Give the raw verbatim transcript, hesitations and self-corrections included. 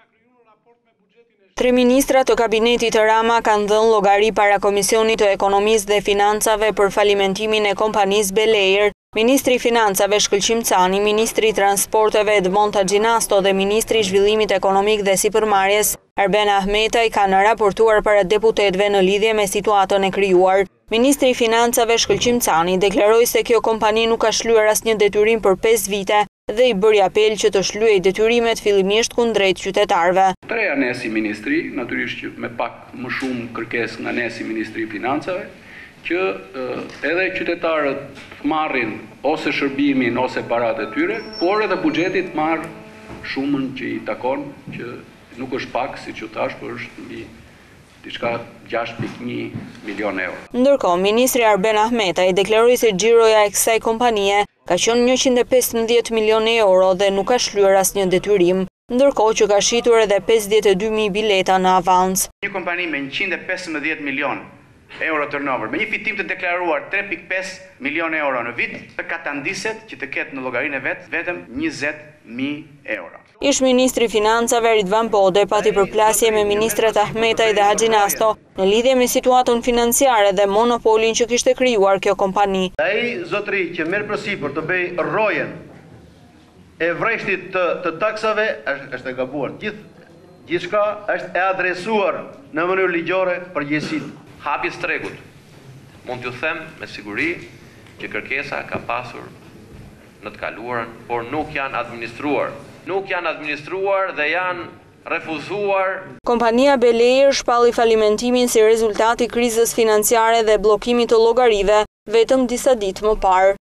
Tre ministra të kabinetit të Rama kanë dhënë llogari para Komisionit të Ekonomisë dhe Financave për falimentimin e kompanisë Belair. Ministri i Financave Shkëlqim Cani, Ministri i Transporteve Edmond Tagjinasto dhe Ministri i Zhvillimit Ekonomik dhe Sipërmarrjes Arben Ahmetaj kanë raportuar para deputetëve në lidhje me situatën e krijuar. Ministri i Financave Shkëlqim Cani deklaroi se kjo kompani nuk ka shlyer asnjë detyrim për pesë vite dhe i bëri apel që të shlyej detyrimet fillimisht kundrejt qytetarëve. Treja ne si ministri, natyrisht që me pak më shumë kërkesë nga ne si Ministri i Financave, që edhe qytetarët marrin ose shërbimin ose paratë e tyre, por edhe buxheti marr shumën që i takon, që nuk është pak, siç u thash, por është mbi diçka gjashtë pikë një milion euro. Ndërkohë, Ministri Arben Ahmetaj deklaroi se xhiroja e kësaj kompanie ka qenë njëqind e pesëmbëdhjetë milionë euro dhe nuk ka shlyer asnjë detyrim, ndërkohë që ka shitur edhe pesëdhjetë e dy mijë bileta në avans. Një kompani me njëqind e pesëmbëdhjetë milion euro turnover, me një fitim të deklaruar tre pikë pesë milion euro në vit, ka ta ndiset që të ketë në llogarinë e vet vetëm njëzet mijë euro. Ish Ministri i Financave Ridvan Pode pati përplasje me ministrat Ahmetaj dhe Tagjinasto në lidhje me situatën financiare dhe monopolin që kishte krijuar kjo kompani. Ai zotëri që merr përsipër të bëj rrojen e vreshtit të, të taksave është, është e gabuar. Gjithë gjithçka është e adresuar në mënyrë ligjore përgjegjësitë. Hapjes tregut. Mund t'ju them me siguri që kërkesa ka pasur në të kaluarën, por nuk janë administruar. Nuk janë administruar dhe janë refuzuar. Kompania Belair shpalli falimentimin si rezultat i krizës financiare dhe bllokimit të llogarive vetëm disa ditë më parë.